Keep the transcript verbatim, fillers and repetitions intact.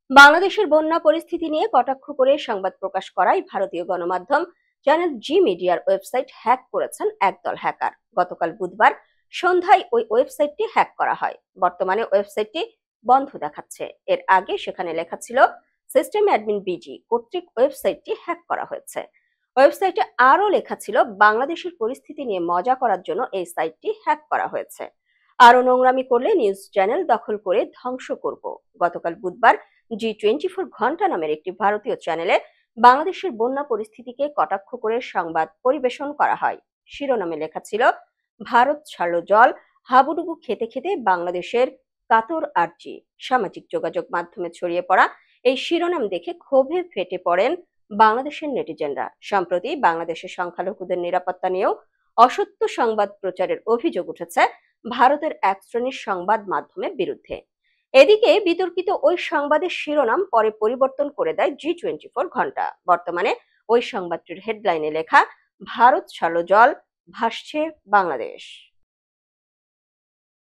বাংলাদেশের বন্যা পরিস্থিতি নিয়ে কটাক্ষ করে সংবাদ প্রকাশ করায় ভারতীয় গণমাধ্যম চ্যানেল জি মিডিয়ার ওয়েবসাইট হ্যাক করেছেন একদল হ্যাকার। গতকাল বুধবার সন্ধ্যায় ওই ওয়েবসাইটটি হ্যাক করা হয়। বর্তমানে ওয়েবসাইটটি বন্ধ দেখাচ্ছে। এর আগে সেখানে লেখা ছিল সিস্টেম অ্যাডমিন বিজি কর্তৃক ওয়েবসাইটটি হ্যাক করা হয়েছে। ওয়েবসাইটে আরও লেখা ছিল বাংলাদেশের পরিস্থিতি নিয়ে মজা করার জন্য এই সাইটটি হ্যাক করা হয়েছে। আরো নোংরামি করলে নিউজ চ্যানেল দখল করে ধ্বংস করব। গতকাল বুধবার জি টোয়েন্টি ফোর ঘন্টা নামের একটি ভারতীয় চ্যানেলে বাংলাদেশের বন্যা পরিস্থিতিকে কটাক্ষ করে সংবাদ পরিবেশন করা হয়। শিরোনামে লেখা ছিল, ভারত ছাড়ল জল, হাবুডুবু খেতে খেতে বাংলাদেশের কাতর আর্জি। সামাজিক যোগাযোগ মাধ্যমে ছড়িয়ে পড়া এই শিরোনাম দেখে ক্ষোভে ফেটে পড়েন বাংলাদেশের নেটিজেনরা। সম্প্রতি বাংলাদেশের সংখ্যালঘুদের নিরাপত্তা নিয়েও অসত্য সংবাদ প্রচারের অভিযোগ উঠেছে ভারতের এক শ্রেণীর সংবাদ মাধ্যমের বিরুদ্ধে। এদিকে বিতর্কিত ওই সংবাদের শিরোনাম পরে পরিবর্তন করে দেয় জি টোয়েন্টি ফোর ঘন্টা। বর্তমানে ওই সংবাদটির হেডলাইনে লেখা, ভারত ছাড়ল জল, ভাসছে বাংলাদেশ।